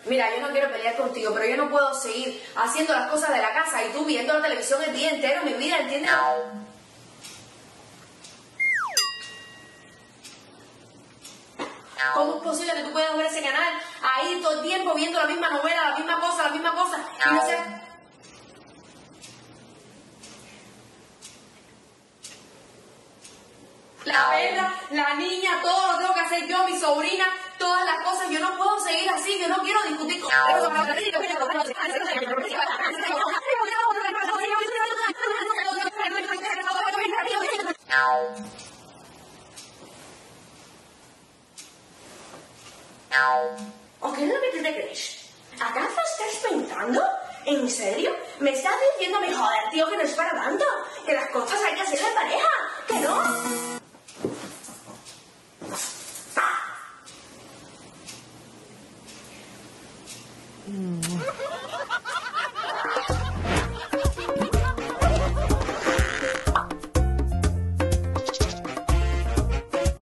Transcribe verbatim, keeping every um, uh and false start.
Mira, yo no quiero pelear contigo, pero yo no puedo seguir haciendo las cosas de la casa y tú viendo la televisión el día entero, mi vida, ¿entiendes? ¿Cómo es posible que tú puedas ver ese canal ahí todo el tiempo viendo la misma novela, la misma cosa, la misma cosa, y no sé... La perra, la niña, todo lo tengo que hacer yo, mi sobrina, todas las cosas. Yo no puedo seguir así, yo no quiero discutir con... ¿O qué es lo que tú te crees? ¿Acaso estás pensando? ¿En serio? ¿Me estás diciendo, mi joder, tío, que no es para tanto? Que las cosas hay que hacer en pareja, ¿que no? Mm.